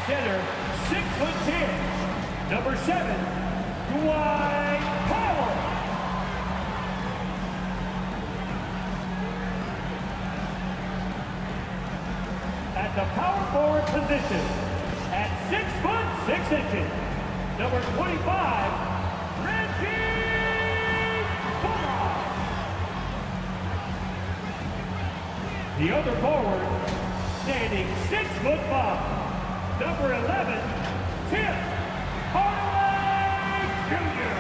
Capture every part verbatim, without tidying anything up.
center, six foot ten, number seven, Dwight Powell. At the power forward position, at six foot six inches, number twenty-five, Reggie Bullock. The other forward, standing six foot five, number eleven, Tim Hardaway Junior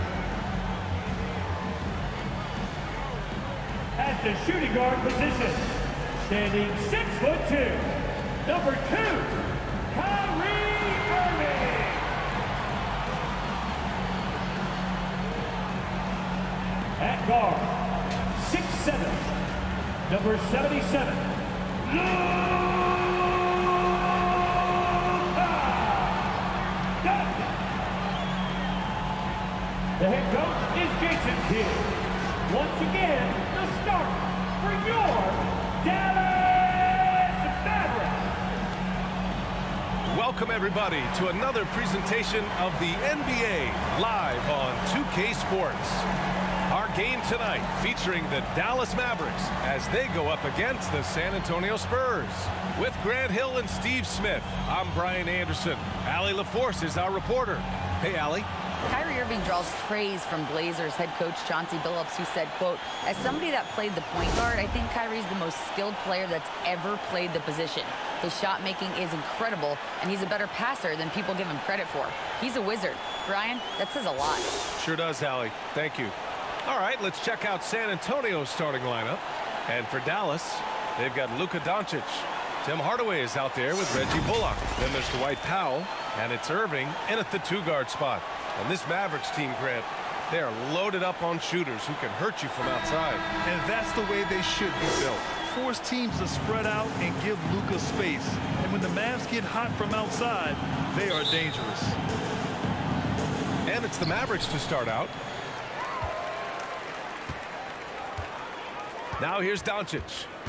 At the shooting guard position, standing six foot two, number two, Kyrie Irving. At guard, six seven, number seventy-seven, Luka Doncic. The head coach is Jason Kidd. Once again, the start for your Dallas Mavericks. Welcome everybody to another presentation of the N B A live on two K Sports. Our game tonight featuring the Dallas Mavericks as they go up against the San Antonio Spurs. With Grant Hill and Steve Smith, I'm Brian Anderson. Allie LaForce is our reporter. Hey, Allie. Kyrie Irving draws praise from Blazers head coach Chauncey Billups, who said, quote, as somebody that played the point guard, I think Kyrie's the most skilled player that's ever played the position. His shot making is incredible, and he's a better passer than people give him credit for. He's a wizard. Brian, that says a lot. Sure does, Allie. Thank you. All right, let's check out San Antonio's starting lineup. And for Dallas, they've got Luka Doncic. Tim Hardaway is out there with Reggie Bullock. Then there's Dwight Powell, and it's Irving in at the two-guard spot. And this Mavericks team, Grant, they are loaded up on shooters who can hurt you from outside. And that's the way they should be built. Force teams to spread out and give Luka space. And when the Mavs get hot from outside, they are dangerous. And it's the Mavericks to start out. Now here's Doncic.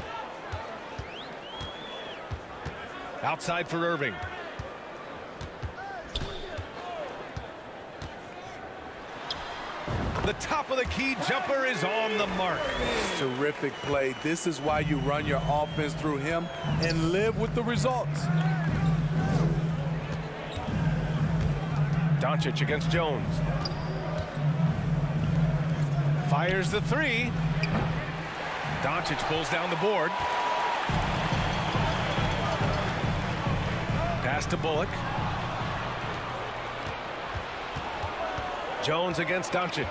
Outside for Irving. The top of the key jumper is on the mark. Terrific play. This is why you run your offense through him and live with the results. Doncic against Jones. Fires the three. Doncic pulls down the board. Pass to Bullock. Jones against Doncic.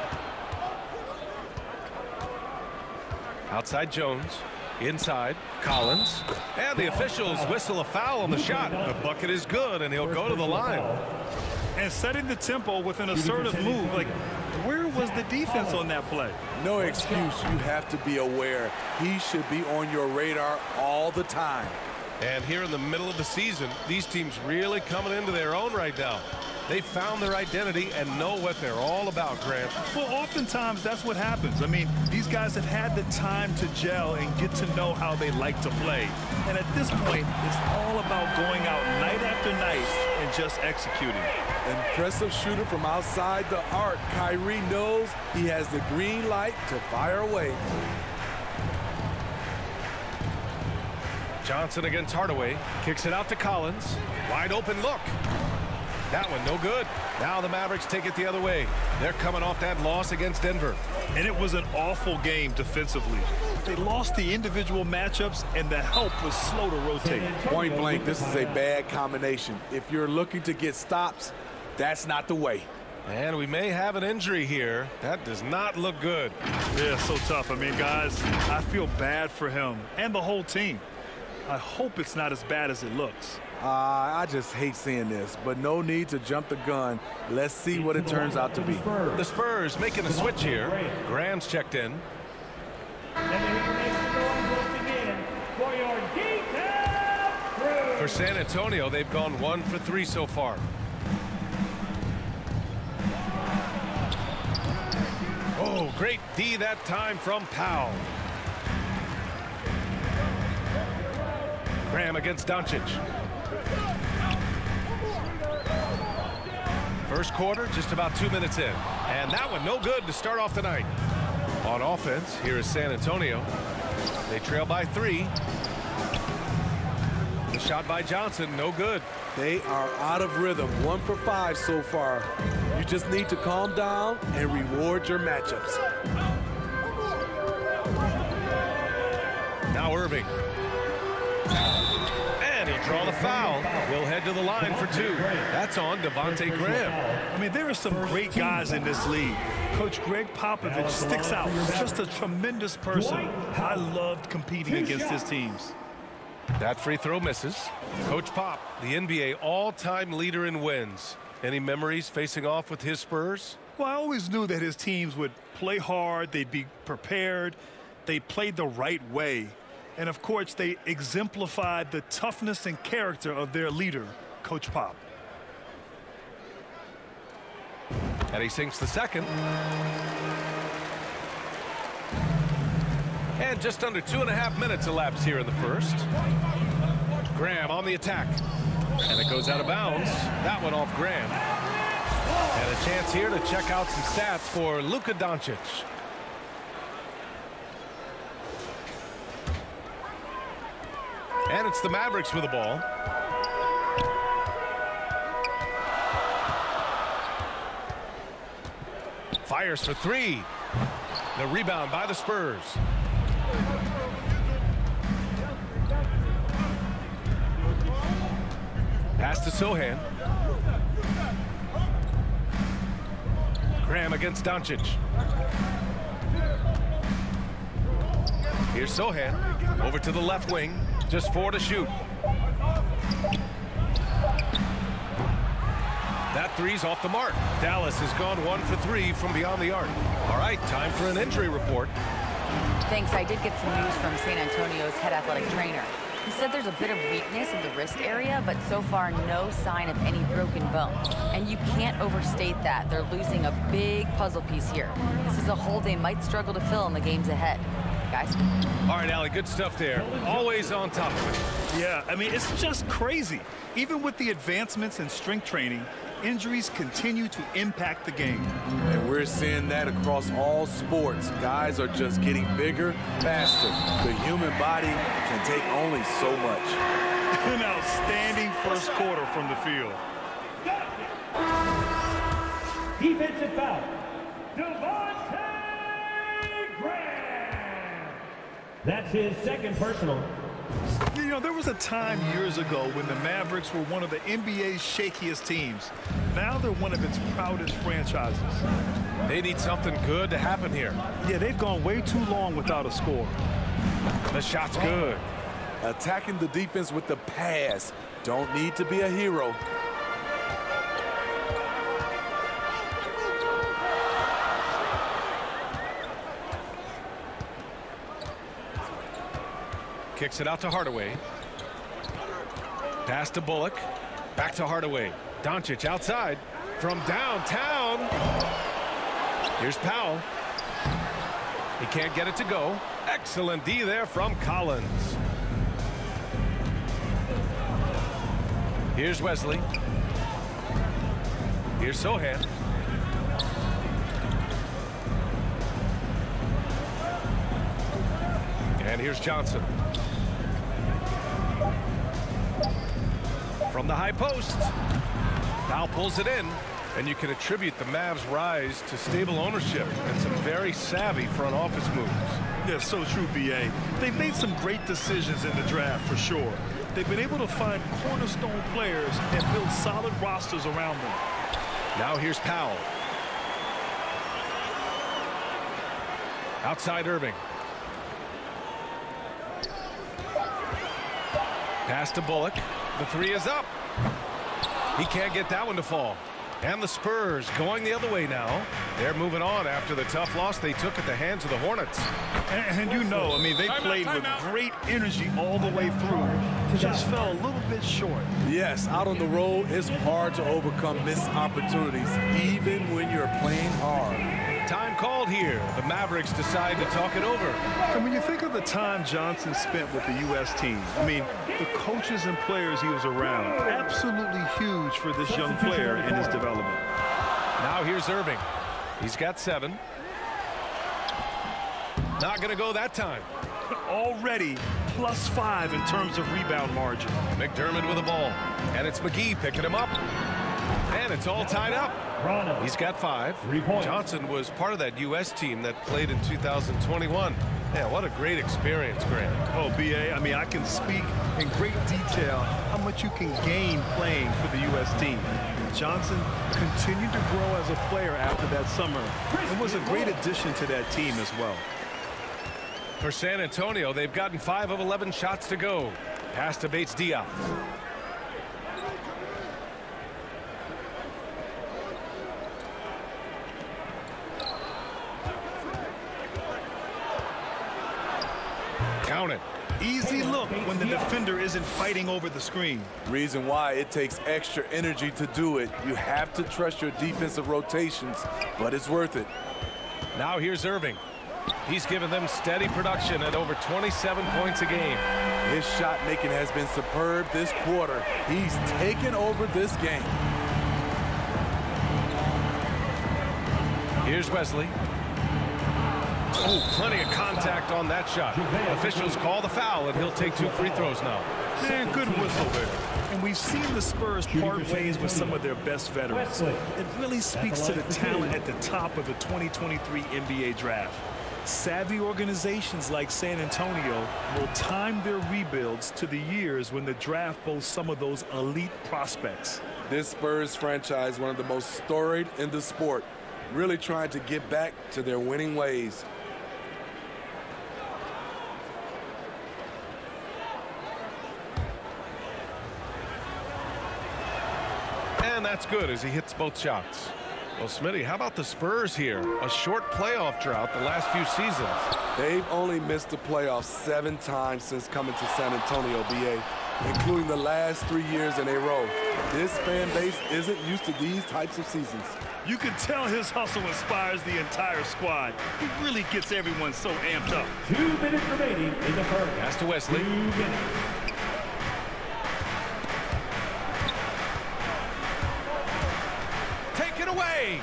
Outside Jones. Inside Collins. And the officials whistle a foul on the shot. The bucket is good, and he'll go to the line. And setting the tempo with an assertive move. Like, where was the defense on that play? No excuse. You have to be aware. He should be on your radar all the time. And here in the middle of the season, these teams really coming into their own right now. They found their identity and know what they're all about, Grant. Well, oftentimes that's what happens. I mean, these guys have had the time to gel and get to know how they like to play. And at this point, it's all about going out night after night and just executing. Impressive shooter from outside the arc. Kyrie knows he has the green light to fire away. Johnson against Hardaway. Kicks it out to Collins. Wide open look. That one no good. Now the Mavericks take it the other way. They're coming off that loss against Denver. And it was an awful game defensively. They lost the individual matchups, and the help was slow to rotate. Point blank, this is a bad combination. If you're looking to get stops, that's not the way. And we may have an injury here. That does not look good. Yeah, so tough. I mean, guys, I feel bad for him and the whole team. I hope it's not as bad as it looks. Uh, I just hate seeing this, but no need to jump the gun. Let's see what it turns out to be. The Spurs making a switch here. Graham's checked in. For San Antonio, they've gone one for three so far. Oh, great D that time from Powell. Graham against Doncic. First quarter, just about two minutes in. And that one no good to start off the night. On offense, here is San Antonio. They trail by three. The shot by Johnson, no good. They are out of rhythm. One for five so far. You just need to calm down and reward your matchups. Now Irving. And he'll draw the foul. He'll head to the line for two. That's on Devontae Graham. I mean, there are some great guys in this league. Coach Greg Popovich sticks out. Just a tremendous person. I loved competing against his teams. That free throw misses. Coach Pop, the N B A all-time leader in wins. Any memories facing off with his Spurs? Well, I always knew that his teams would play hard. They'd be prepared. They played the right way. And, of course, they exemplified the toughness and character of their leader, Coach Pop. And he sinks the second. And just under two and a half minutes elapsed here in the first. Graham on the attack. And it goes out of bounds. That one off Graham. And a chance here to check out some stats for Luka Doncic. And it's the Mavericks with the ball. Fires for three. The rebound by the Spurs. Pass to Sohan. Graham against Doncic. Here's Sohan. Over to the left wing. Just four to shoot. That three's off the mark. Dallas has gone one for three from beyond the arc. All right, time for an injury report. Thanks. I did get some news from San Antonio's head athletic trainer. He said there's a bit of weakness in the wrist area, but so far no sign of any broken bone. And you can't overstate that. They're losing a big puzzle piece here. This is a hole they might struggle to fill in the games ahead. Guys. All right, Allie, good stuff there. Always on top of it. Yeah, I mean, it's just crazy. Even with the advancements in strength training, injuries continue to impact the game. And we're seeing that across all sports. Guys are just getting bigger, faster. The human body can take only so much. An outstanding first quarter from the field. Defensive foul. Devontae Graham. That's his second personal. You know, there was a time years ago when the Mavericks were one of the N B A's shakiest teams. Now they're one of its proudest franchises. They need something good to happen here. Yeah, they've gone way too long without a score. The shot's good. Attacking the defense with the pass. Don't need to be a hero. Kicks it out to Hardaway. Pass to Bullock. Back to Hardaway. Doncic outside from downtown. Here's Powell. He can't get it to go. Excellent D there from Collins. Here's Wesley. Here's Sohan. And here's Johnson. From the high post. Powell pulls it in. And you can attribute the Mavs' rise to stable ownership and some very savvy front office moves. Yeah, so true, B A. They've made some great decisions in the draft, for sure. They've been able to find cornerstone players and build solid rosters around them. Now here's Powell. Outside Irving. Pass to Bullock. The three is up. He can't get that one to fall. And the Spurs going the other way now. They're moving on after the tough loss they took at the hands of the Hornets. And, and you know, I mean, they played with great energy all the way through. Just fell a little bit short. Yes, out on the road, it's hard to overcome missed opportunities, even when you're playing hard. Time called here. The Mavericks decide to talk it over. And when you think of the time Johnson spent with the U S team, I mean, the coaches and players he was around, absolutely huge for this young player in his development. Now here's Irving. He's got seven. Not going to go that time. Already plus five in terms of rebound margin. McDermott with the ball. And it's McGee picking him up. And it's all tied up. He's got five. Johnson was part of that U S team that played in two thousand twenty-one. Yeah, what a great experience, Grant. Oh, B A, I mean, I can speak in great detail how much you can gain playing for the U S team. Johnson continued to grow as a player after that summer and was a great addition to that team as well. For San Antonio, they've gotten five of eleven shots to go. Pass to Bates-Diop. Count it. Easy look when the defender isn't fighting over the screen. Reason why it takes extra energy to do it. You have to trust your defensive rotations, but it's worth it. Now here's Irving. He's given them steady production at over twenty-seven points a game. His shot making has been superb this quarter. He's taken over this game. Here's Wesley. Oh, plenty of contact on that shot. Officials call the foul, and he'll take two free throws now. Man, good whistle there. And we've seen the Spurs part ways with some of their best veterans. It really speaks to the talent at the top of the twenty twenty-three N B A draft. Savvy organizations like San Antonio will time their rebuilds to the years when the draft boasts some of those elite prospects. This Spurs franchise, one of the most storied in the sport, really trying to get back to their winning ways. And that's good as he hits both shots. Well, Smitty, how about the Spurs here? A short playoff drought the last few seasons. They've only missed the playoffs seven times since coming to San Antonio, B A, including the last three years in a row. This fan base isn't used to these types of seasons. You can tell his hustle inspires the entire squad. He really gets everyone so amped up. Two minutes remaining in the first. Pass to Wesley. Two minutes. Take it away.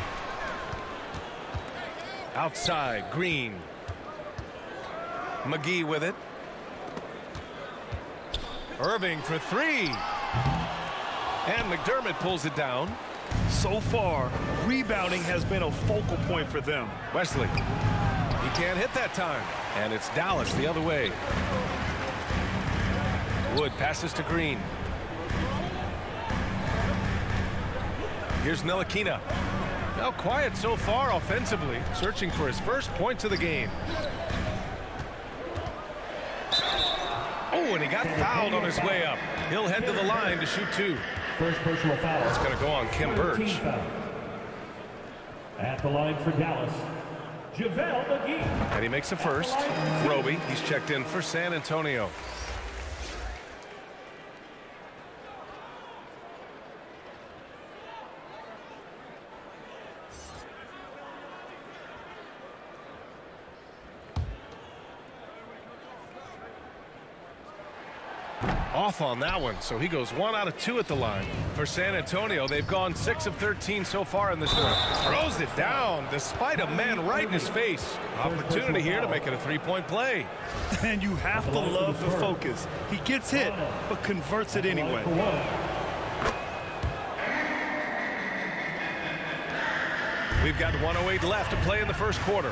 Outside, Green. McGee with it. Irving for three. And McDermott pulls it down. So far, rebounding has been a focal point for them. Wesley. He can't hit that time. And it's Dallas the other way. Wood passes to Green. Here's Ntilikina. Now quiet so far offensively, searching for his first points of the game. Oh, and he got fouled on his way up. He'll head to the line to shoot two. First personal foul. It's going to go on Kim Birch. Foul. At the line for Dallas, JaVale McGee. And he makes a first. Roby, he's checked in for San Antonio. Off on that one, so he goes one out of two at the line. For San Antonio, they've gone six of thirteen so far in this one. Throws it down despite a man right in his face. Opportunity here to make it a three-point play. And you have to love the focus. He gets hit, but converts it anyway. We've got one oh eight left to play in the first quarter.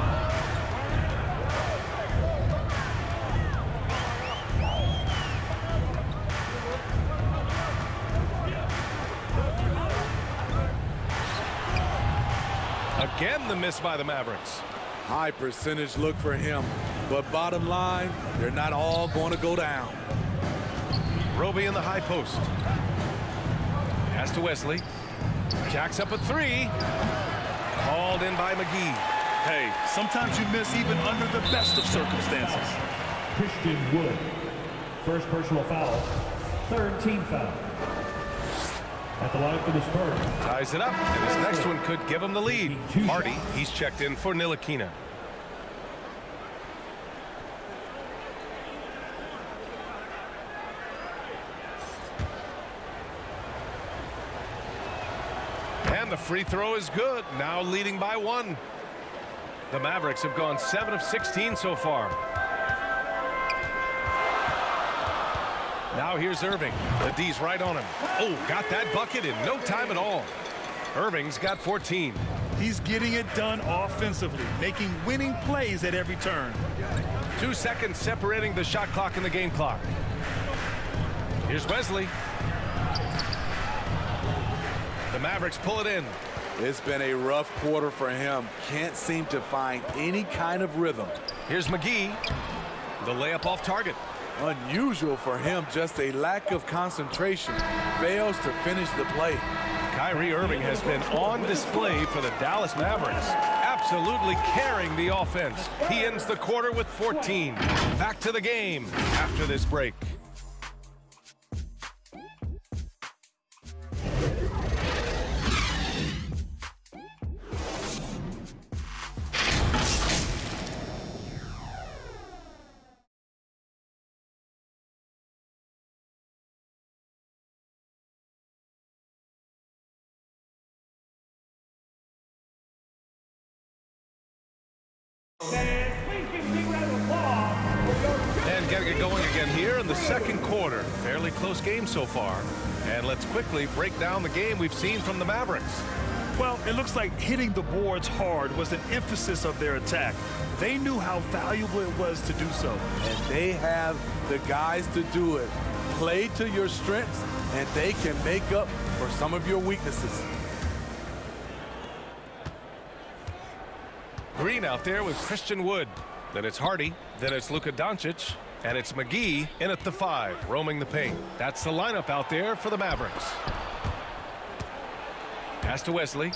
Again, the miss by the Mavericks. High percentage look for him, but bottom line, they're not all going to go down. Roby in the high post. Pass to Wesley. Jacks up a three. Called in by McGee. Hey, sometimes you miss even under the best of circumstances. Christian Wood. First personal foul. Third team foul. At the line for the Spurs. Ties it up, and his next one could give him the lead. Hardy, he's checked in for Ntilikina. And And the free throw is good. Now leading by one. The Mavericks have gone seven of sixteen so far. Now here's Irving. The D's right on him. Oh, got that bucket in no time at all. Irving's got fourteen. He's getting it done offensively, making winning plays at every turn. Two seconds separating the shot clock and the game clock. Here's Wesley. The Mavericks pull it in. It's been a rough quarter for him. Can't seem to find any kind of rhythm. Here's McGee. The layup off target. Unusual for him, just a lack of concentration. Fails to finish the play. Kyrie Irving has been on display for the Dallas Mavericks, absolutely carrying the offense. He ends the quarter with fourteen. Back to the game after this break. And getting it going again here in the second quarter. Fairly close game so far. And let's quickly break down the game we've seen from the Mavericks. Well, it looks like hitting the boards hard was an emphasis of their attack. They knew how valuable it was to do so. And they have the guys to do it. Play to your strengths, and they can make up for some of your weaknesses. Green out there with Christian Wood. Then it's Hardy. Then it's Luka Doncic. And it's McGee in at the five, roaming the paint. That's the lineup out there for the Mavericks. Pass to Wesley.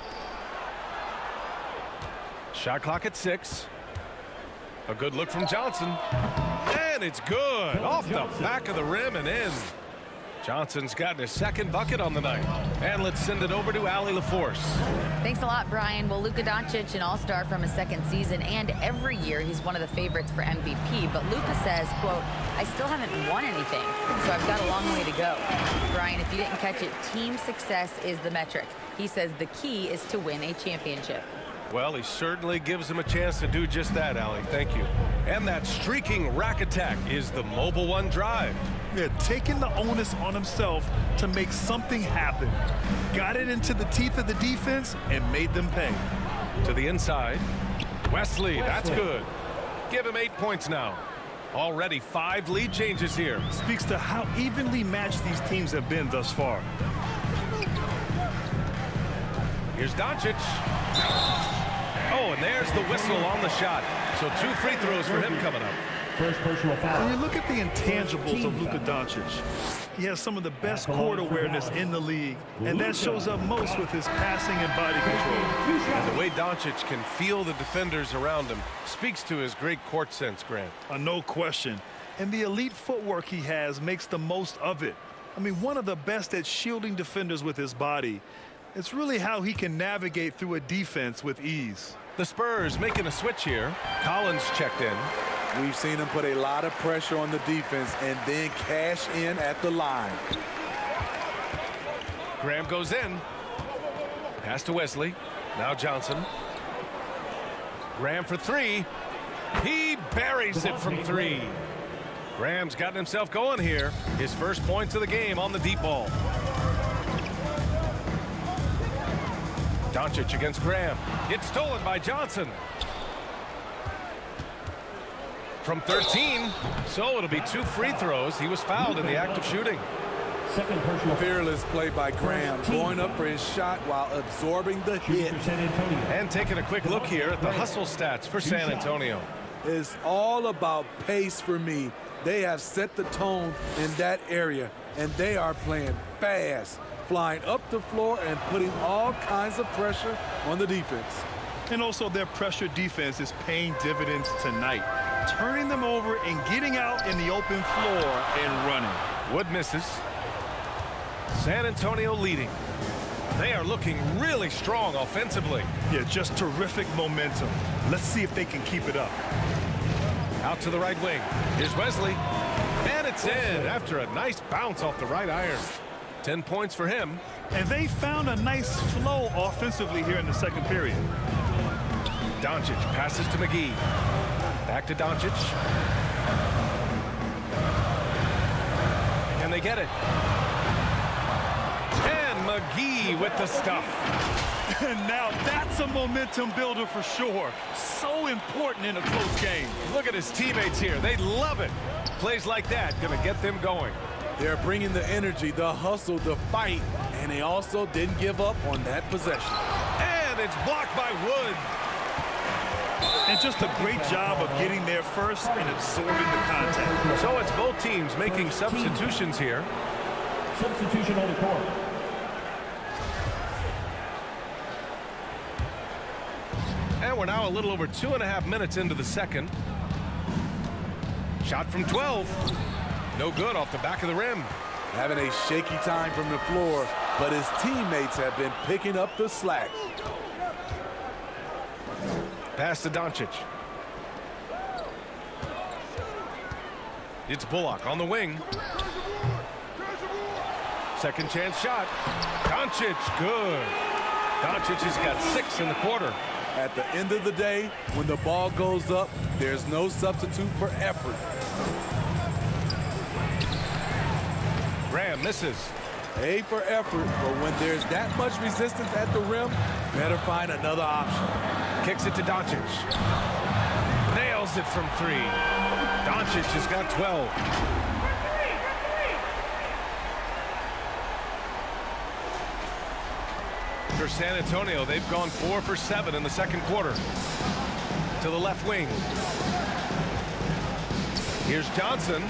Shot clock at six. A good look from Johnson. And it's good. Off the back of the rim and in. Johnson's gotten his second bucket on the night. And let's send it over to Allie LaForce. Thanks a lot, Brian. Well, Luka Doncic, an all-star from his second season, and every year he's one of the favorites for M V P. But Luka says, quote, I still haven't won anything, so I've got a long way to go. Brian, if you didn't catch it, team success is the metric. He says the key is to win a championship. Well, he certainly gives him a chance to do just that, Allie. Thank you. And that streaking rack attack is the Mobile One drive. Yeah, taking the onus on himself to make something happen. Got it into the teeth of the defense and made them pay. To the inside. Wesley, that's good. Give him eight points now. Already five lead changes here. Speaks to how evenly matched these teams have been thus far. Here's Doncic. Oh, and there's the whistle on the shot. So two free throws for him coming up. First personal foul. When you look at the intangibles of Luka Doncic, he has some of the best court awareness in the league, and that shows up most with his passing and body control. And the way Doncic can feel the defenders around him speaks to his great court sense, Grant. Uh, no question. And the elite footwork he has makes the most of it. I mean, one of the best at shielding defenders with his body. It's really how he can navigate through a defense with ease. The Spurs making a switch here. Collins checked in. We've seen him put a lot of pressure on the defense and then cash in at the line. Graham goes in. Pass to Wesley. Now Johnson. Graham for three. He buries it from three. Graham's gotten himself going here. His first points of the game on the deep ball. Doncic against Graham. It's stolen by Johnson. From thirteen. So it'll be two free throws. He was fouled in the act of shooting. Second personal foul. Fearless play by Graham, going up for his shot while absorbing the hit. And taking a quick look here at the hustle stats for San Antonio. It's all about pace for me. They have set the tone in that area, and they are playing fast, flying up the floor and putting all kinds of pressure on the defense. And also their pressure defense is paying dividends tonight, turning them over and getting out in the open floor and running. Wood misses. San Antonio leading. They are looking really strong offensively. Yeah, just terrific momentum. Let's see if they can keep it up. Out to the right wing. Here's Wesley. And it's in after a nice bounce off the right iron. ten points for him. And they found a nice flow offensively here in the second period. Doncic passes to McGee. Back to Doncic. Can they get it? And McGee with the stuff. And now that's a momentum builder for sure. So important in a close game. Look at his teammates here. They love it. Plays like that going to get them going. They're bringing the energy, the hustle, the fight, and they also didn't give up on that possession. And it's blocked by Wood. And just a great job of getting there first and absorbing the contact. So it's both teams making substitutions here. Substitution on the court. And we're now a little over two and a half minutes into the second. Shot from twelve. No good off the back of the rim. Having a shaky time from the floor, but his teammates have been picking up the slack. Pass to Doncic. It's Bullock on the wing. Second chance shot. Doncic, good. Doncic has got six in the quarter. At the end of the day, when the ball goes up, there's no substitute for effort. Graham misses. A for effort, but when there's that much resistance at the rim, better find another option. Kicks it to Doncic. Nails it from three. Doncic has got twelve. For San Antonio, they've gone four for seven in the second quarter. To the left wing. Here's Johnson.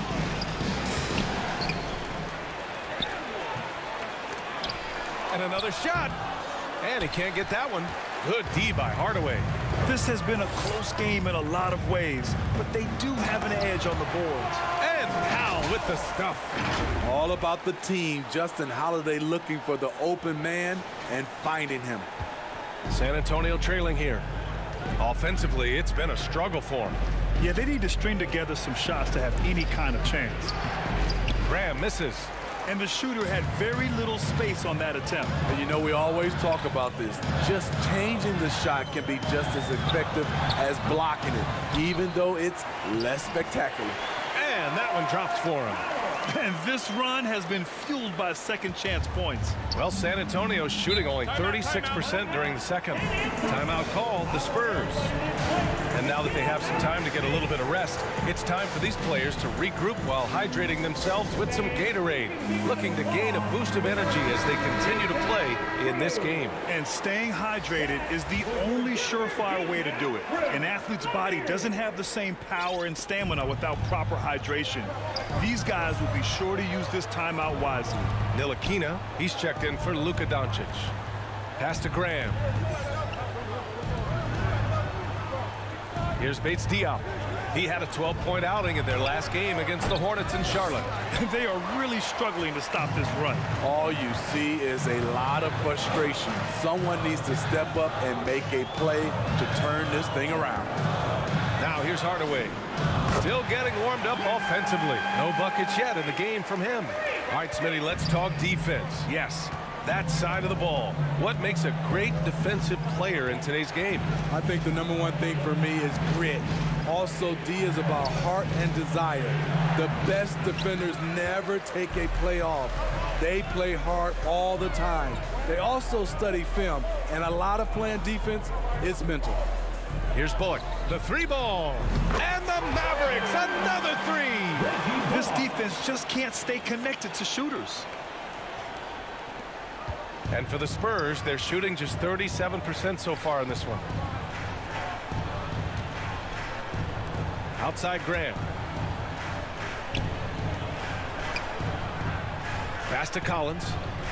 And another shot. And he can't get that one. Good D by Hardaway. This has been a close game in a lot of ways, but they do have an edge on the boards. And Powell with the stuff. All about the team. Justin Holiday looking for the open man and finding him. San Antonio trailing here. Offensively, it's been a struggle for them. Yeah, they need to string together some shots to have any kind of chance. Graham misses. And the shooter had very little space on that attempt. And you know, we always talk about this. Just changing the shot can be just as effective as blocking it, even though it's less spectacular. And that one drops for him. And this run has been fueled by second chance points. Well, San Antonio's shooting only thirty-six percent during the second. Timeout called the Spurs. And now that they have some time to get a little bit of rest, it's time for these players to regroup while hydrating themselves with some Gatorade, looking to gain a boost of energy as they continue to play in this game. And staying hydrated is the only surefire way to do it. An athlete's body doesn't have the same power and stamina without proper hydration. These guys will be sure to use this timeout wisely. Ntilikina, he's checked in for Luka Doncic. Pass to Graham. Here's Bates Diop. He had a twelve point outing in their last game against the Hornets in Charlotte. They are really struggling to stop this run. All you see is a lot of frustration. Someone needs to step up and make a play to turn this thing around. Now here's Hardaway. Still getting warmed up offensively. No buckets yet in the game from him. All right, Smitty, let's talk defense. Yes, that side of the ball. What makes a great defensive player in today's game? I think the number one thing for me is grit. Also, D is about heart and desire. The best defenders never take a play off. They play hard all the time. They also study film, and a lot of playing defense is mental. Here's Bullock, the three ball, and the Mavericks, another three. This defense just can't stay connected to shooters. And for the Spurs, they're shooting just thirty-seven percent so far in this one. Outside Graham. Pass to Collins.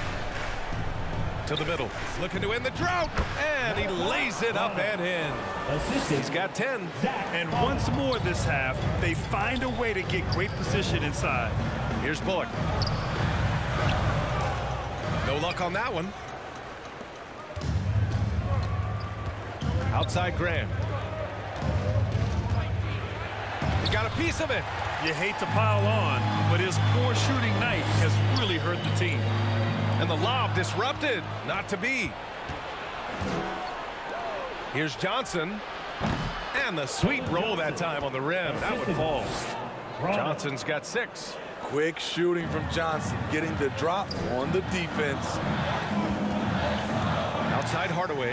To the middle. Looking to end the drought. And he lays it up and in. He's got ten. And once more this half, they find a way to get great position inside. Here's Bullock. No luck on that one. Outside Graham. He got a piece of it. You hate to pile on, but his poor shooting night has really hurt the team. And the lob disrupted. Not to be. Here's Johnson. And the sweet roll that time on the rim. That one falls. Johnson's got six. Quick shooting from Johnson, getting the drop on the defense. Outside Hardaway.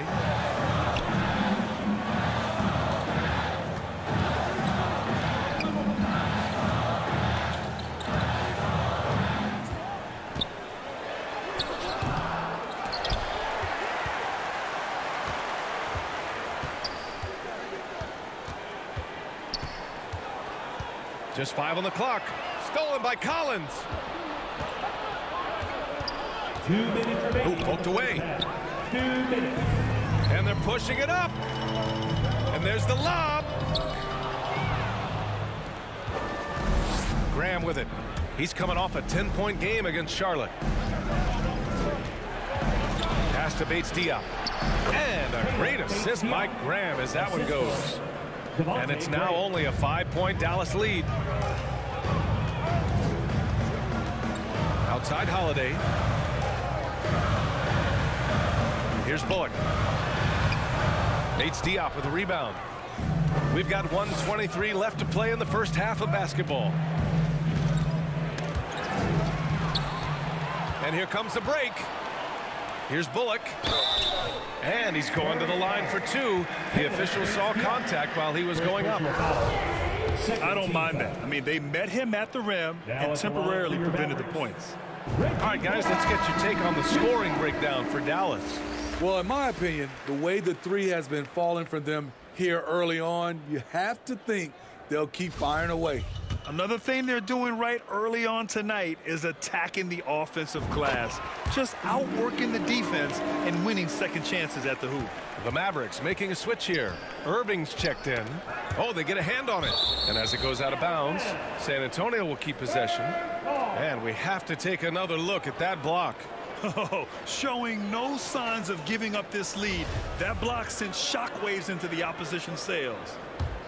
Just five on the clock. Stolen by Collins. Two minutes remaining. Ooh, poked away. Two minutes. And they're pushing it up. And there's the lob. Graham with it. He's coming off a ten-point game against Charlotte. Pass to Bates-Diop. And a great assist by Graham as that one goes. And it's now only a five-point Dallas lead. Outside Holiday. Here's Bullock. Bates-Diop with a rebound. We've got one twenty-three left to play in the first half of basketball. And here comes the break. Here's Bullock. And he's going to the line for two. The official saw contact while he was going up. I don't mind that. I mean, they met him at the rim and temporarily prevented the points. All right, guys, let's get your take on the scoring breakdown for Dallas. Well, in my opinion, the way the three has been falling for them here early on, you have to think they'll keep firing away. Another thing they're doing right early on tonight is attacking the offensive glass, just outworking the defense and winning second chances at the hoop. The Mavericks making a switch here. Irving's checked in. Oh, they get a hand on it. And as it goes out of bounds, San Antonio will keep possession. And we have to take another look at that block. Oh, showing no signs of giving up this lead. That block sent shockwaves into the opposition sails.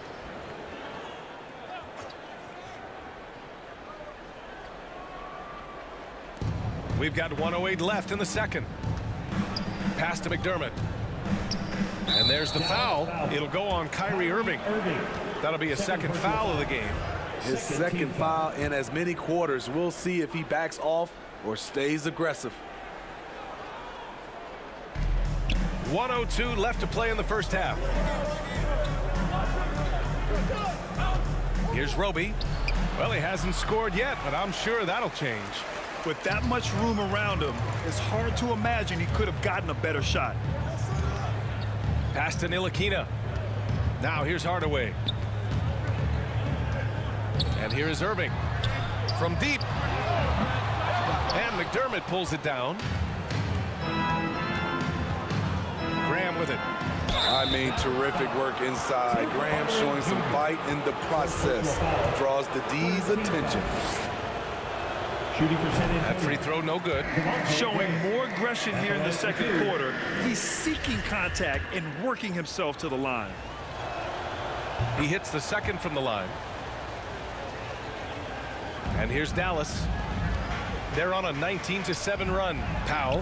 We've got one oh eight left in the second. Pass to McDermott. And there's the foul. It'll go on Kyrie Irving. That'll be a second foul of the game. His second foul in as many quarters. We'll see if he backs off or stays aggressive. one oh two left to play in the first half. Here's Roby. Well, he hasn't scored yet, but I'm sure that'll change. With that much room around him, it's hard to imagine he could have gotten a better shot. Pass to Ntilikina. Now here's Hardaway. And here is Irving. From deep. And McDermott pulls it down. Graham with it. I mean, terrific work inside. Graham showing some fight in the process. Draws the D's attention. That free throw no good. Showing more aggression here in the second quarter. He's seeking contact and working himself to the line. He hits the second from the line. And here's Dallas. They're on a nineteen to seven run. Powell.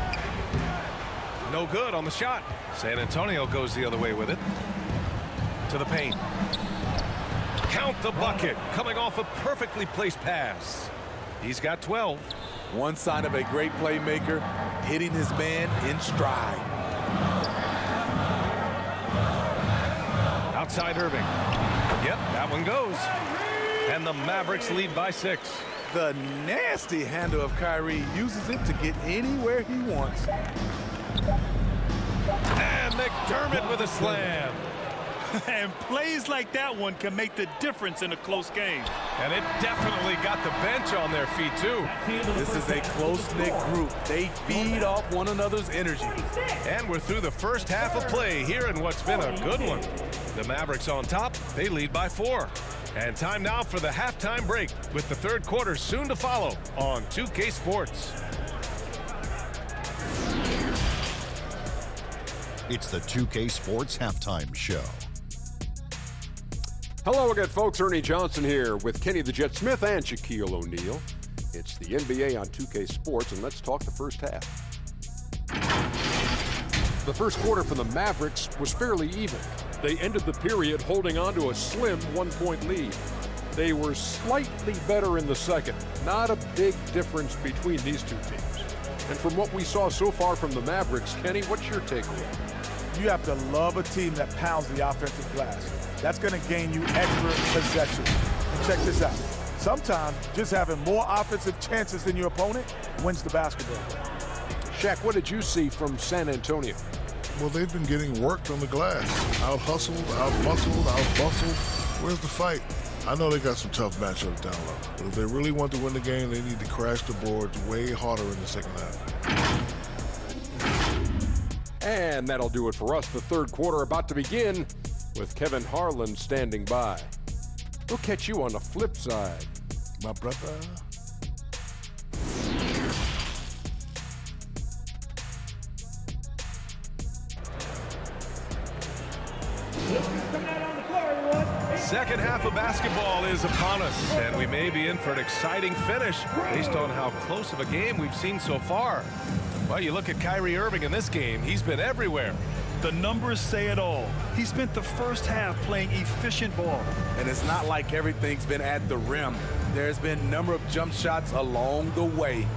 No good on the shot. San Antonio goes the other way with it. To the paint. Count the bucket. Coming off a perfectly placed pass. He's got twelve. One sign of a great playmaker, hitting his man in stride. Outside Irving. Yep, that one goes. And the Mavericks lead by six. The nasty handle of Kyrie uses it to get anywhere he wants. And McDermott with a slam. And plays like that one can make the difference in a close game. And it definitely got the bench on their feet, too. This is a close-knit group. They feed off one another's energy. And we're through the first half of play here in what's been a good one. The Mavericks on top. They lead by four. And time now for the halftime break with the third quarter soon to follow on two K Sports. It's the two K Sports Halftime Show. Hello again, folks. Ernie Johnson here with Kenny the Jet Smith and Shaquille O'Neal. It's the N B A on two K Sports, and let's talk the first half. The first quarter for the Mavericks was fairly even. They ended the period holding on to a slim one-point lead. They were slightly better in the second. Not a big difference between these two teams. And from what we saw so far from the Mavericks, Kenny, what's your takeaway? You have to love a team that pounds the offensive glass. That's going to gain you extra possession. And check this out. Sometimes just having more offensive chances than your opponent wins the basketball game. Shaq, what did you see from San Antonio? Well, they've been getting worked on the glass. Out-hustled, out-muscled, out-bustled. Where's the fight? I know they got some tough matchups down low, but if they really want to win the game, they need to crash the boards way harder in the second half. And that'll do it for us. The third quarter about to begin with Kevin Harlan standing by. We'll catch you on the flip side. My brother. Second half of basketball is upon us, and we may be in for an exciting finish based on how close of a game we've seen so far. Well, you look at Kyrie Irving in this game, he's been everywhere. The numbers say it all. He spent the first half playing efficient ball. And it's not like everything's been at the rim. There's been a number of jump shots along the way.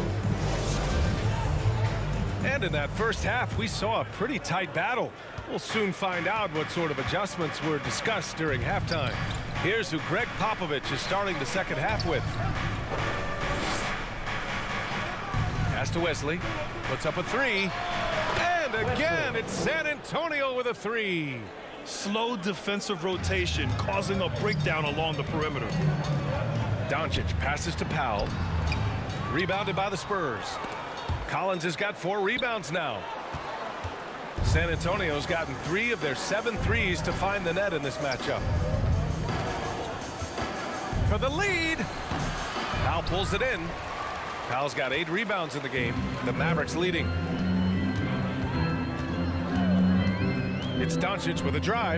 And in that first half, we saw a pretty tight battle. We'll soon find out what sort of adjustments were discussed during halftime. Here's who Greg Popovich is starting the second half with. Pass to Wesley. Puts up a three. And again, it's San Antonio with a three. Slow defensive rotation causing a breakdown along the perimeter. Doncic passes to Powell. Rebounded by the Spurs. Collins has got four rebounds now. San Antonio's gotten three of their seven threes to find the net in this matchup. For the lead. Powell pulls it in. Powell's got eight rebounds in the game. The Mavericks leading. It's Doncic with a drive.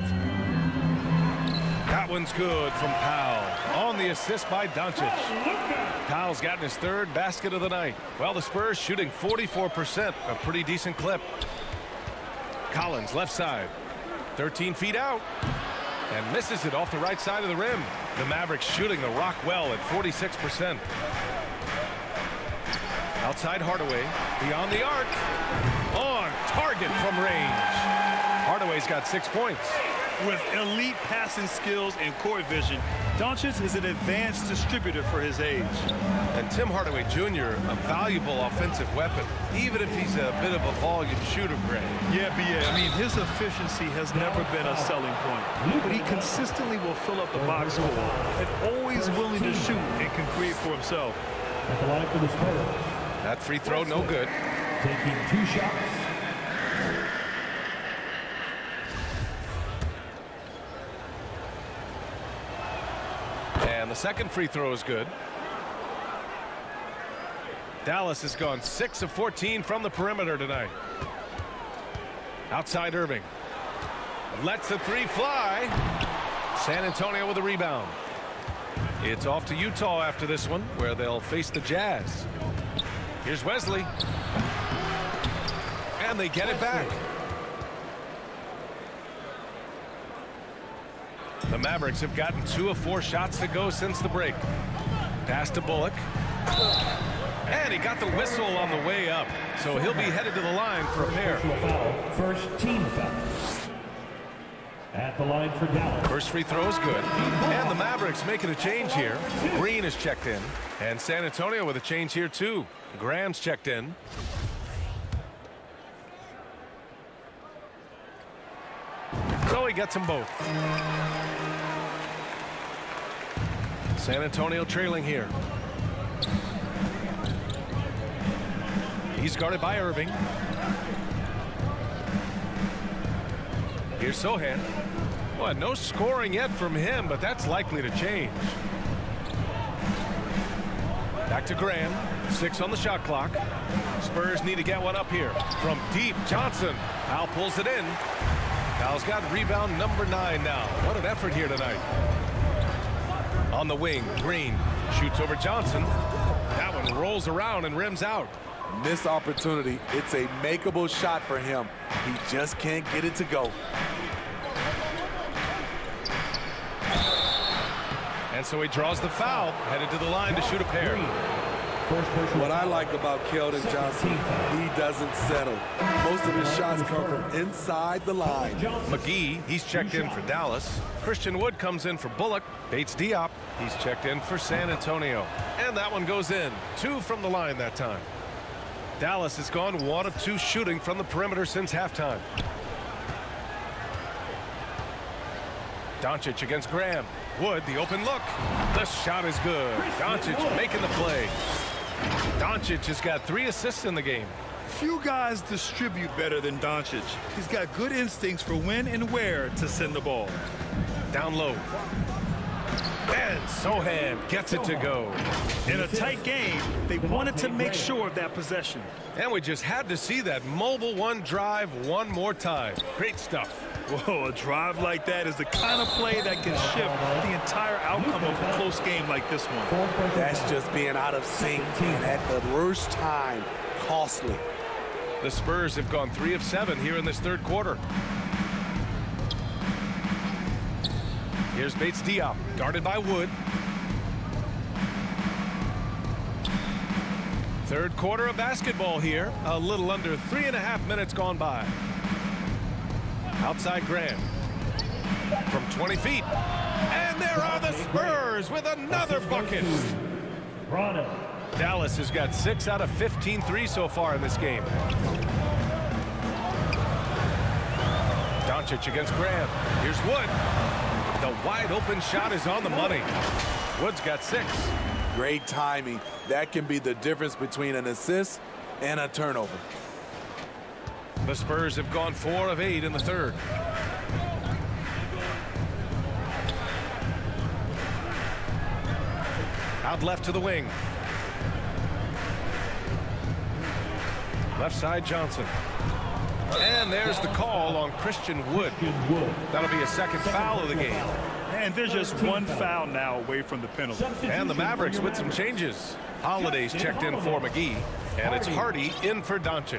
That one's good from Powell. On the assist by Doncic. Powell's gotten his third basket of the night. Well, the Spurs shooting forty-four percent, a pretty decent clip. Collins left side. thirteen feet out. And misses it off the right side of the rim. The Mavericks shooting the rock well at forty-six percent. Outside Hardaway. Beyond the arc. On target from range. Hardaway's got six points. With elite passing skills and court vision, Doncic is an advanced distributor for his age. And Tim Hardaway Junior, a valuable offensive weapon, even if he's a bit of a volume shooter, Greg. Yeah, B A. I mean, his efficiency has never been a selling point. But he consistently will fill up the box score and always willing to shoot and can create for himself. At the line for the Spurs. That free throw, no good. Taking two shots. And the second free throw is good. Dallas has gone six of fourteen from the perimeter tonight. Outside Irving. Lets the three fly. San Antonio with a rebound. It's off to Utah after this one, where they'll face the Jazz. Here's Wesley. And they get it back. The Mavericks have gotten two of four shots to go since the break. Pass to Bullock. And he got the whistle on the way up. So he'll be headed to the line for a pair. First team foul. At the line for Dallas. First free throw is good. And the Mavericks making a change here. Green is checked in. And San Antonio with a change here too. Graham's checked in. So he gets them both. San Antonio trailing here. He's guarded by Irving. Here's Sohan. Well, no scoring yet from him, but that's likely to change. Back to Graham. Six on the shot clock. Spurs need to get one up here. From deep, Johnson. Powell pulls it in. Powell's got rebound number nine now. What an effort here tonight. On the wing, Green shoots over Johnson. That one rolls around and rims out. Missed opportunity. It's a makeable shot for him. He just can't get it to go. And so he draws the foul, headed to the line to shoot a pair. What I like about Keldon Johnson, he doesn't settle. Most of his shots come from inside the line. McGee, he's checked in for Dallas. Christian Wood comes in for Bullock. Bates Diop, he's checked in for San Antonio. And that one goes in. Two from the line that time. Dallas has gone one of two shooting from the perimeter since halftime. Doncic against Graham. Wood, the open look. The shot is good. Doncic making the play. Doncic has got three assists in the game. Few guys distribute better than Doncic. He's got good instincts for when and where to send the ball. Down low. And Sohan gets it to go. In a tight game, they wanted to make sure of that possession. And we just had to see that mobile one drive one more time. Great stuff. Whoa, a drive like that is the kind of play that can shift the entire outcome of a close game like this one. That's just being out of sync and at the worst time. Costly. The Spurs have gone three of seven here in this third quarter. Here's Bates Diop, guarded by Wood. Third quarter of basketball here. A little under three and a half minutes gone by. Outside Graham. From twenty feet. And there are the Spurs with another bucket. Dallas has got six out of fifteen threes so far in this game. Doncic against Graham. Here's Wood. The wide open shot is on the money. Wood's got six. Great timing. That can be the difference between an assist and a turnover. The Spurs have gone four of eight in the third. Out left to the wing. Left side Johnson. And there's the call on Christian Wood. That'll be a second foul of the game. And there's just one foul now away from the penalty. And the Mavericks with some changes. Holiday's checked in for McGee. And it's Hardy in for Doncic.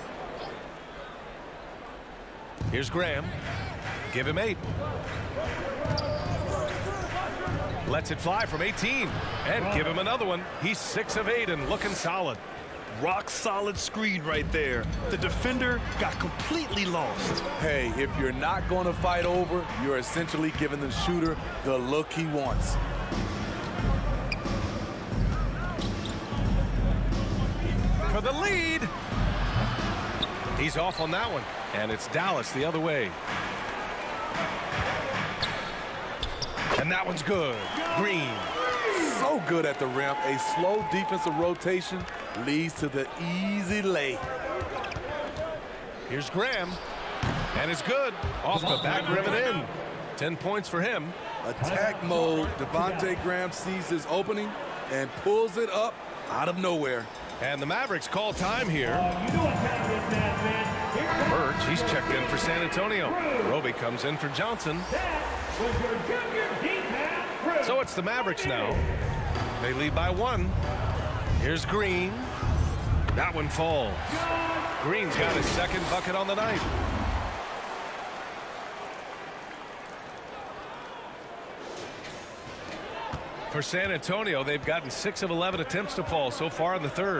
Here's Graham. Give him eight. Lets it fly from eighteen. And give him another one. He's six of eight and looking solid. Rock solid screen right there. The defender got completely lost. Hey, if you're not going to fight over, you're essentially giving the shooter the look he wants. For the lead. He's off on that one. And it's Dallas the other way. And that one's good. Green. So good at the rim. A slow defensive rotation leads to the easy lay. Here's Graham. And it's good. Off the back rim and in. Ten points for him. Attack mode. Devontae Graham sees his opening and pulls it up out of nowhere. And the Mavericks call time here. Birch, he's checked in for San Antonio. Roby comes in for Johnson. So it's the Mavericks now. They lead by one. Here's Green. That one falls. Green's got his second bucket on the night. For San Antonio, they've gotten six of eleven attempts to fall so far in the third.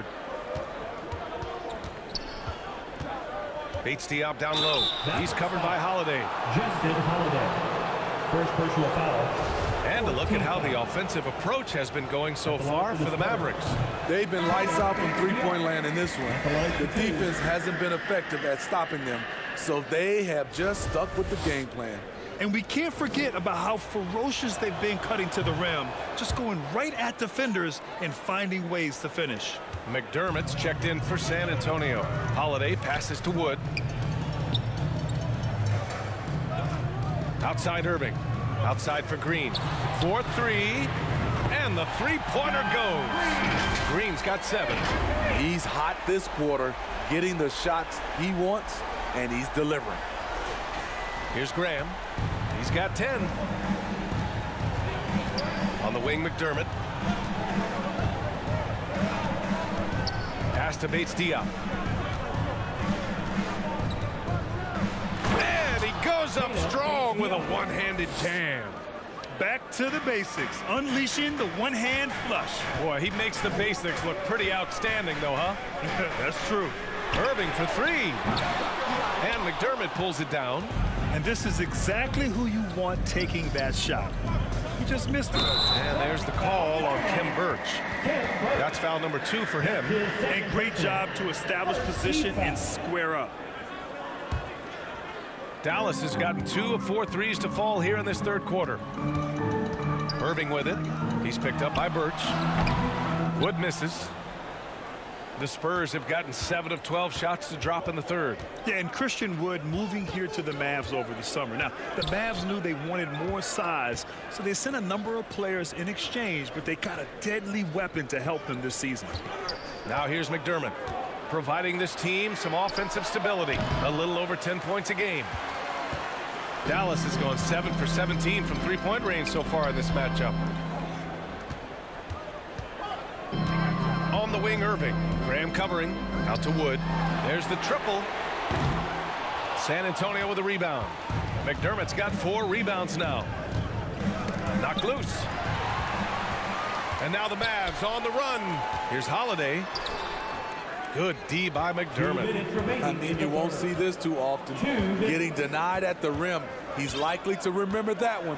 Bates Diop down low. He's covered by Holiday. Justin Holiday. First personal foul. And a look at how the offensive approach has been going so far for the Mavericks. They've been lights out from three-point land in this one. The defense hasn't been effective at stopping them, so they have just stuck with the game plan. And we can't forget about how ferocious they've been cutting to the rim, just going right at defenders and finding ways to finish. McDermott's checked in for San Antonio. Holiday passes to Wood. Outside Irving. Outside for Green. four three. And the three-pointer goes. Green's got seven. He's hot this quarter, getting the shots he wants, and he's delivering. Here's Graham. He's got ten. On the wing, McDermott. Pass to Bates Diop. And he goes up strong with a one-handed jam. Back to the basics, unleashing the one-hand flush. Boy, he makes the basics look pretty outstanding, though, huh? That's true. Irving for three. And McDermott pulls it down. And this is exactly who you want taking that shot. He just missed it. And there's the call on Khem Birch. That's foul number two for him. And great job to establish position and square up. Dallas has gotten two of four threes to fall here in this third quarter. Irving with it. He's picked up by Birch. Wood misses. The Spurs have gotten seven of twelve shots to drop in the third. Yeah, and Christian Wood moving here to the Mavs over the summer. Now, the Mavs knew they wanted more size, so they sent a number of players in exchange, but they got a deadly weapon to help them this season. Now here's McDermott, providing this team some offensive stability. A little over ten points a game. Dallas has gone seven for seventeen from three-point range so far in this matchup. On the wing, Irving. Graham covering. Out to Wood. There's the triple. San Antonio with a rebound. McDermott's got four rebounds now. Knocked loose. And now the Mavs on the run. Here's Holiday. Good D by McDermott. I mean, you won't see this too often. Getting denied at the rim. He's likely to remember that one.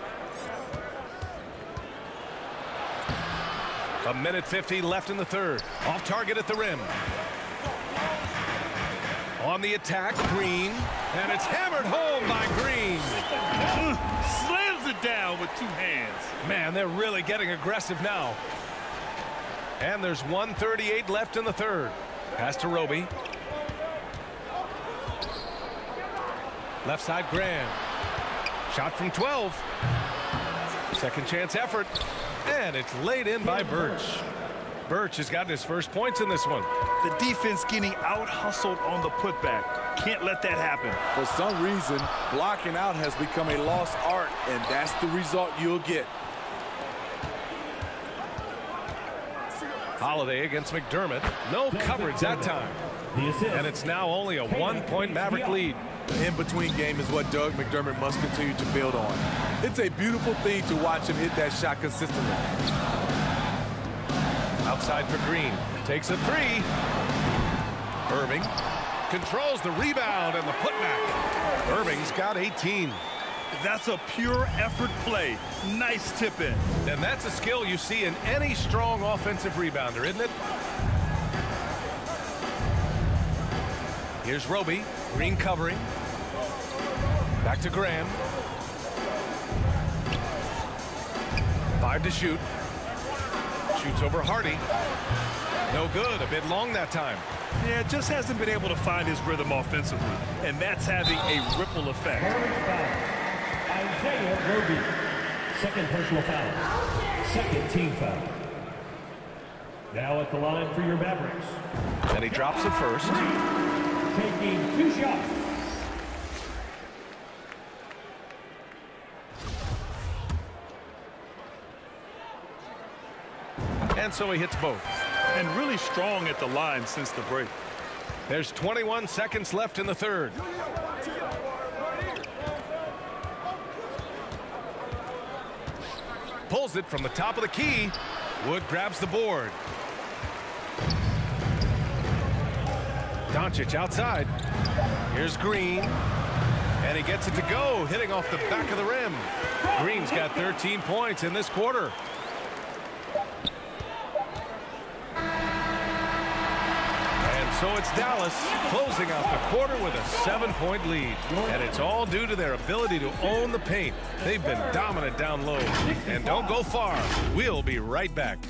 A minute fifty left in the third. Off target at the rim. On the attack, Green. And it's hammered home by Green. Slams it down with two hands. Man, they're really getting aggressive now. And there's one thirty-eight left in the third. Pass to Roby. Left side, Graham. Shot from twelve. Second chance effort. And it's laid in by Birch. Birch has gotten his first points in this one. The defense getting out-hustled on the putback. Can't let that happen. For some reason, blocking out has become a lost art, and that's the result you'll get. Holiday against McDermott. No coverage that time. And it's now only a one-point Maverick lead. The in-between game is what Doug McDermott must continue to build on. It's a beautiful thing to watch him hit that shot consistently. Outside for Green. Takes a three. Irving controls the rebound and the putback. Irving's got eighteen. That's a pure effort play. Nice tip in. And that's a skill you see in any strong offensive rebounder, isn't it? Here's Roby. Green covering. Back to Graham. Five to shoot. Shoots over Hardy. No good. A bit long that time. Yeah, just hasn't been able to find his rhythm offensively. And that's having a ripple effect. Isaiah Roby. Second personal foul. Second team foul. Now at the line for your Mavericks. And he drops it first. Taking two shots. And so he hits both. And really strong at the line since the break. There's twenty-one seconds left in the third. Pulls it from the top of the key. Wood grabs the board. Doncic outside. Here's Green. And he gets it to go, hitting off the back of the rim. Green's got thirteen points in this quarter. And so it's Dallas closing out the quarter with a seven-point lead. And it's all due to their ability to own the paint. They've been dominant down low. And don't go far. We'll be right back.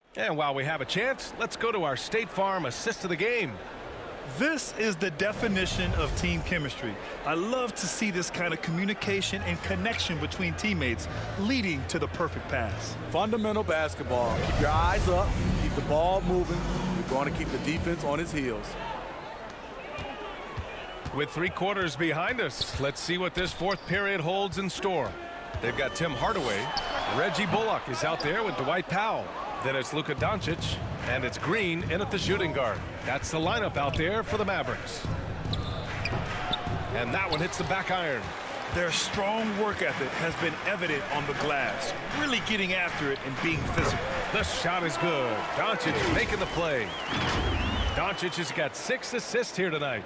And while we have a chance, let's go to our State Farm assist of the game. This is the definition of team chemistry. I love to see this kind of communication and connection between teammates leading to the perfect pass. Fundamental basketball. Keep your eyes up, keep the ball moving. You're going to keep the defense on its heels. With three quarters behind us, let's see what this fourth period holds in store. They've got Tim Hardaway. Reggie Bullock is out there with Dwight Powell. Then it's Luka Doncic, and it's Green in at the shooting guard. That's the lineup out there for the Mavericks. And that one hits the back iron. Their strong work ethic has been evident on the glass, really getting after it and being physical. The shot is good. Doncic making the play. Doncic has got six assists here tonight.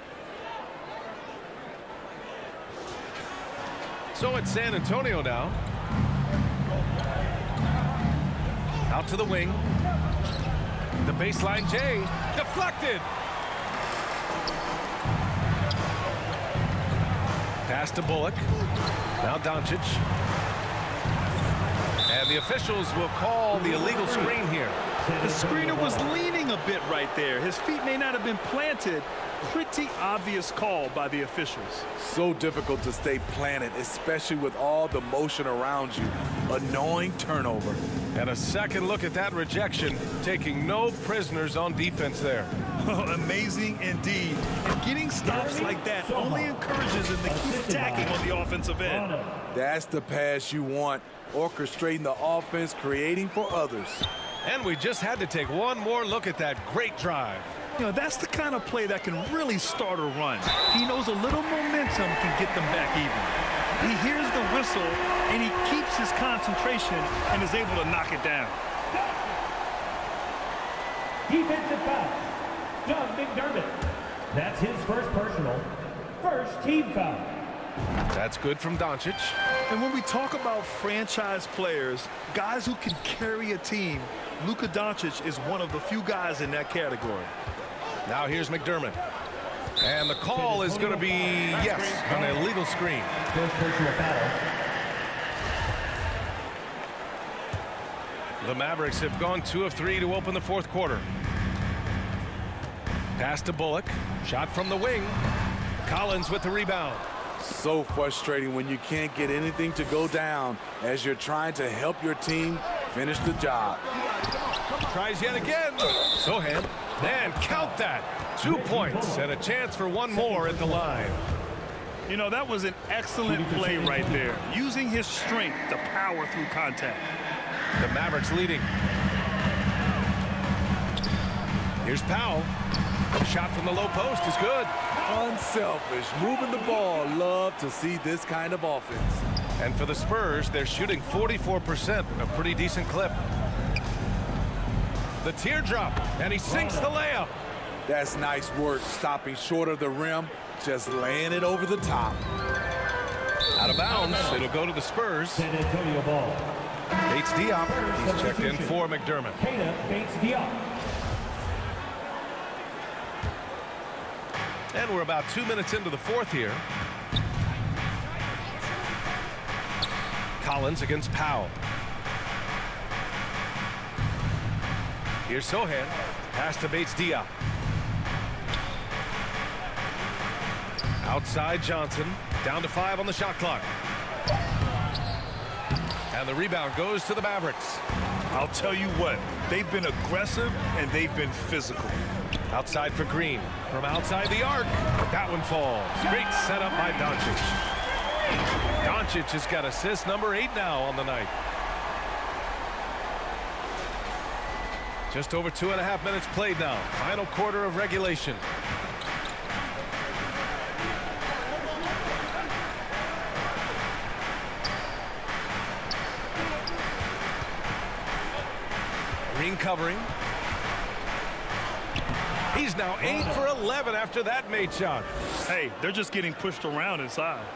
So it's San Antonio now. Out to the wing. The baseline J. Deflected. Pass to Bullock. Now Doncic. And the officials will call the illegal screen here. The screener was leaning a bit right there. His feet may not have been planted. Pretty obvious call by the officials. So difficult to stay planted, especially with all the motion around you. Annoying turnover. And a second look at that rejection, taking no prisoners on defense there. Oh, amazing indeed. And getting stops like that only encourages him to keep attacking on the offensive end. That's the pass you want. Orchestrating the offense, creating for others. And we just had to take one more look at that great drive. You know, that's the kind of play that can really start a run. He knows a little momentum can get them back even. He hears the whistle, and he keeps his concentration and is able to knock it down. Defensive foul. Doug McDermott. That's his first personal. First team foul. That's good from Doncic. And when we talk about franchise players, guys who can carry a team, Luka Doncic is one of the few guys in that category. Now here's McDermott. And the call is going to be, yes, an illegal screen. First personal foul. The Mavericks have gone two of three to open the fourth quarter. Pass to Bullock. Shot from the wing. Collins with the rebound. So frustrating when you can't get anything to go down as you're trying to help your team finish the job. Tries yet again. Sohan. And count that. Two points and a chance for one more at the line. You know, that was an excellent play right there. Using his strength to power through contact. The Mavericks leading. Here's Powell. The shot from the low post is good. Unselfish, moving the ball. Love to see this kind of offense. And for the Spurs, they're shooting forty-four percent, a pretty decent clip. The teardrop, and he sinks the layup. That's nice work, stopping short of the rim, just laying it over the top. Out of bounds, it'll go to the Spurs. San Antonio ball. Bates Diop, he's checked in for McDermott. Keita Bates Diop. And we're about two minutes into the fourth here. Collins against Powell. Here's Sohan. Pass to Bates Diop. Outside Johnson. Down to five on the shot clock. And the rebound goes to the Mavericks. I'll tell you what, they've been aggressive and they've been physical. Outside for Green. From outside the arc. That one falls. Great setup by Doncic. Doncic has got assist number eight now on the night. Just over two and a half minutes played now. Final quarter of regulation. Green covering. He's now eight for eleven after that made shot. Hey, they're just getting pushed around inside.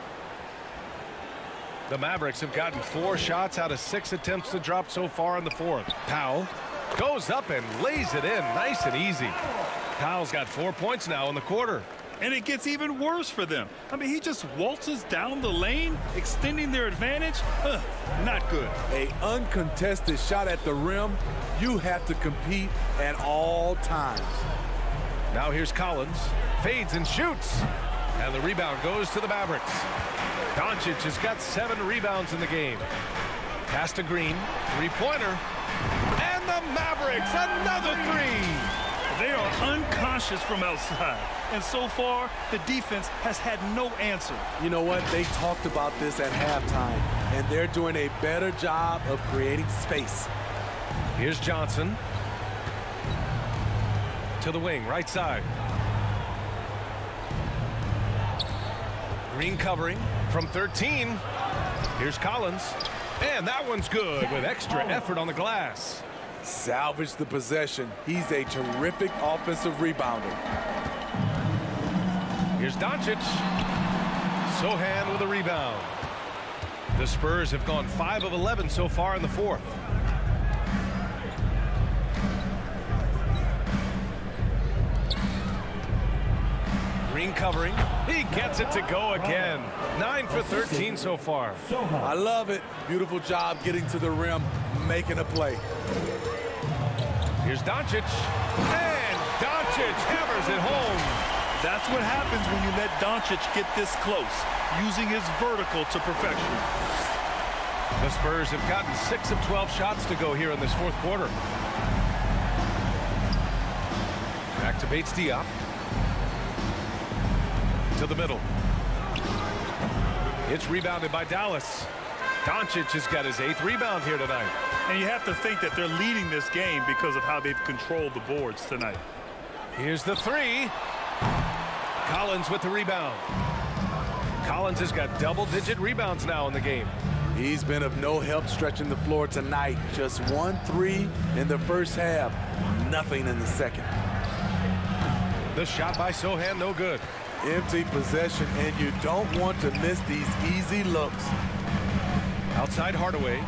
The Mavericks have gotten four shots out of six attempts to drop so far in the fourth. Powell goes up and lays it in nice and easy. Powell's got four points now in the quarter. And it gets even worse for them. I mean, he just waltzes down the lane, extending their advantage. Ugh, not good. A uncontested shot at the rim, you have to compete at all times. Now here's Collins. Fades and shoots. And the rebound goes to the Mavericks. Doncic has got seven rebounds in the game. Pass to Green. Three-pointer. And the Mavericks, another three. They are unconscious from outside. And so far, the defense has had no answer. You know what? They talked about this at halftime, and they're doing a better job of creating space. Here's Johnson. To the wing, right side. Green covering from thirteen. Here's Collins. And that one's good with extra effort on the glass. Salvage the possession. He's a terrific offensive rebounder. Here's Doncic. Sohan with a rebound. The Spurs have gone five of eleven so far in the fourth. Green covering. He gets it to go again. nine for thirteen so far. I love it. Beautiful job getting to the rim, making a play. Here's Doncic. And Doncic hammers it home. That's what happens when you let Doncic get this close, using his vertical to perfection. The Spurs have gotten six of twelve shots to go here in this fourth quarter. Back to Bates-Diop. To the middle. It's rebounded by Dallas. Doncic has got his eighth rebound here tonight. And you have to think that they're leading this game because of how they've controlled the boards tonight. Here's the three. Collins with the rebound. Collins has got double-digit rebounds now in the game. He's been of no help stretching the floor tonight. Just one three in the first half. Nothing in the second. The shot by Sohan, no good. Empty possession, and you don't want to miss these easy looks. Outside Hardaway.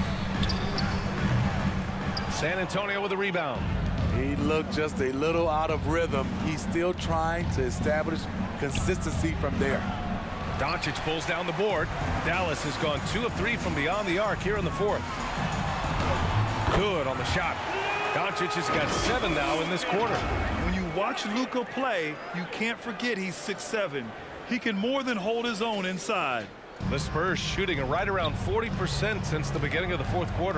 San Antonio with a rebound. He looked just a little out of rhythm. He's still trying to establish consistency from there. Doncic pulls down the board. Dallas has gone two of three from beyond the arc here in the fourth. Good on the shot. Doncic has got seven now in this quarter. When you watch Luka play, you can't forget he's six seven. He can more than hold his own inside. The Spurs shooting right around forty percent since the beginning of the fourth quarter.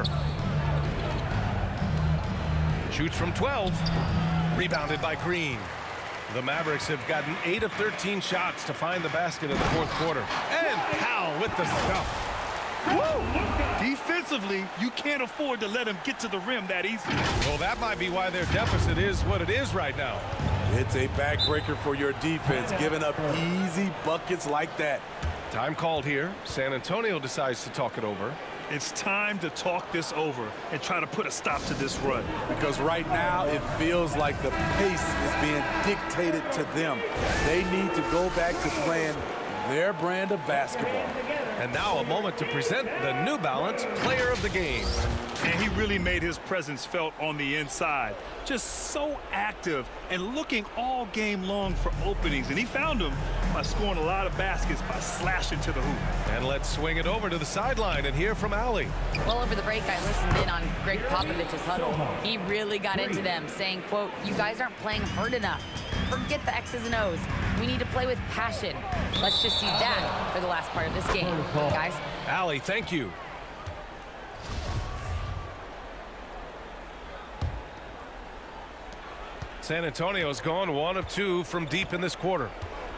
Shoots from twelve. Rebounded by Green. The Mavericks have gotten eight of thirteen shots to find the basket in the fourth quarter. And Powell with the stuff. Woo! Defensively, you can't afford to let him get to the rim that easy. Well, that might be why their deficit is what it is right now. It's a backbreaker for your defense, giving up easy buckets like that. Time called here. San Antonio decides to talk it over. It's time to talk this over and try to put a stop to this run. Because right now it feels like the pace is being dictated to them. They need to go back to playing their brand of basketball. And now a moment to present the New Balance Player of the Game. And he really made his presence felt on the inside. Just so active and looking all game long for openings. And he found them by scoring a lot of baskets by slashing to the hoop. And let's swing it over to the sideline and hear from Allie. Well, over the break, I listened in on Greg Popovich's huddle. He really got into them, saying, quote, "You guys aren't playing hard enough. Forget the X's and O's. We need to play with passion." Let's just see that for the last part of this game, guys. Allie, thank you. San Antonio's gone one of two from deep in this quarter.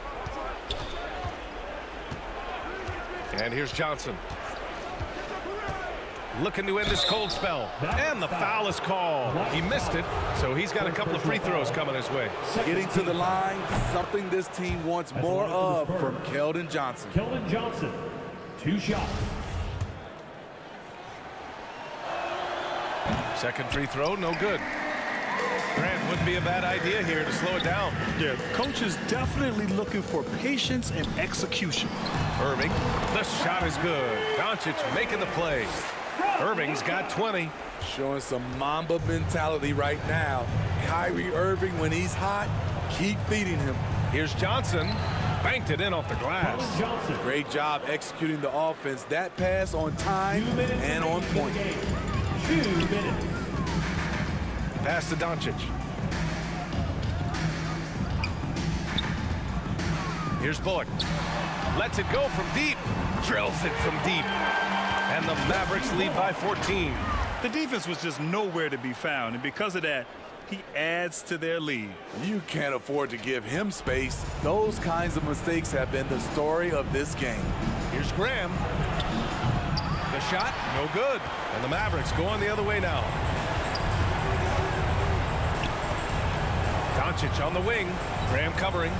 And here's Johnson. Looking to end this cold spell. And the foul is called. He missed it, so he's got a couple of free throws coming his way. Getting to the line, something this team wants more of from Keldon Johnson. Keldon Johnson, two shots. Second free throw, no good. Grant, wouldn't be a bad idea here to slow it down. Yeah, coach is definitely looking for patience and execution. Irving, the shot is good. Doncic making the play. Irving's got twenty. Showing some Mamba mentality right now. Kyrie Irving, when he's hot, keep feeding him. Here's Johnson. Banked it in off the glass. Johnson. Great job executing the offense. That pass on time and on point. Two minutes. Pass to Doncic. Here's Bullock. Lets it go from deep. Drills it from deep. And the Mavericks lead by fourteen. The defense was just nowhere to be found, and because of that, he adds to their lead. You can't afford to give him space. Those kinds of mistakes have been the story of this game. Here's Graham. The shot, no good. And the Mavericks going the other way now. Doncic on the wing. Graham covering.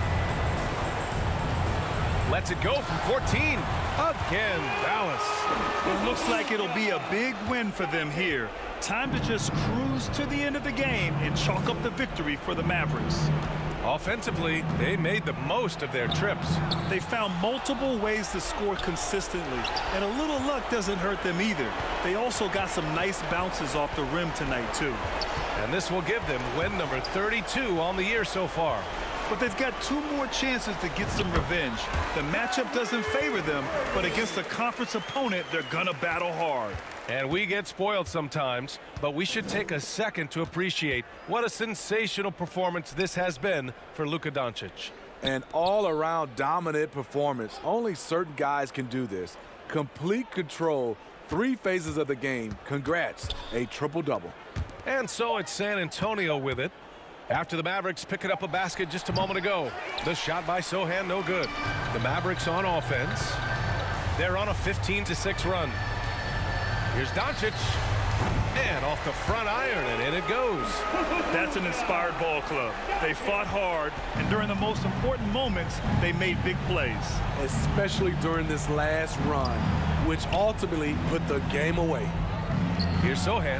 Lets it go from fourteen. Again, Dallas. It looks like it'll be a big win for them here. Time to just cruise to the end of the game and chalk up the victory for the Mavericks. Offensively, they made the most of their trips. They found multiple ways to score consistently, and a little luck doesn't hurt them either. They also got some nice bounces off the rim tonight, too. And this will give them win number thirty-two on the year so far. But they've got two more chances to get some revenge. The matchup doesn't favor them, but against a conference opponent, they're gonna battle hard. And we get spoiled sometimes, but we should take a second to appreciate what a sensational performance this has been for Luka Doncic. An all-around dominant performance. Only certain guys can do this. Complete control, three phases of the game. Congrats, a triple-double. And so it's San Antonio with it. After the Mavericks picking up a basket just a moment ago. The shot by Sochan, no good. The Mavericks on offense. They're on a fifteen to six run. Here's Doncic. And off the front iron, and in it goes. That's an inspired ball club. They fought hard, and during the most important moments, they made big plays. Especially during this last run, which ultimately put the game away. Here's Sochan.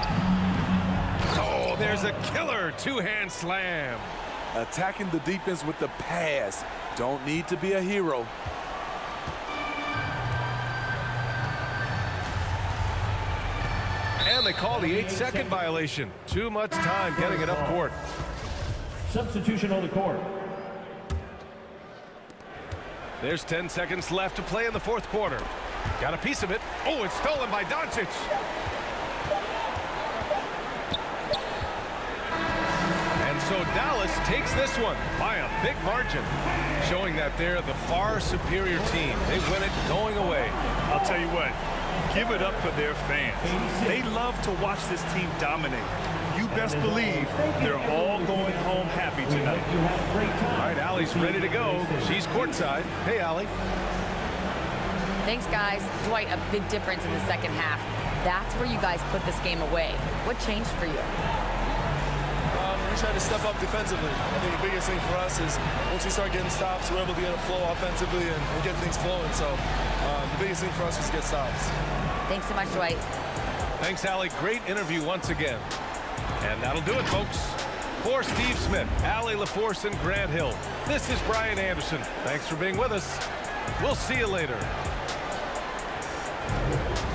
Oh, there's a killer two-hand slam. Attacking the defense with the pass. Don't need to be a hero. And they call the eight-second violation. Too much time getting it up court. Substitution on the court. There's ten seconds left to play in the fourth quarter. Got a piece of it. Oh, it's stolen by Doncic. So Dallas takes this one by a big margin, showing that they're the far superior team. They win it going away. I'll tell you what, give it up for their fans. They love to watch this team dominate. You best believe they're all going home happy tonight. All right, Allie's ready to go. She's courtside. Hey, Allie. Thanks, guys. Dwight, a big difference in the second half. That's where you guys put this game away. What changed for you? We try to step up defensively. I think the biggest thing for us is once we start getting stops, we're able to get a flow offensively and, and get things flowing. So um, the biggest thing for us is to get stops. Thanks so much, Dwight. Thanks, Allie. Great interview once again. And that'll do it, folks. For Steve Smith, Allie LaForce, and Grant Hill, this is Brian Anderson. Thanks for being with us. We'll see you later.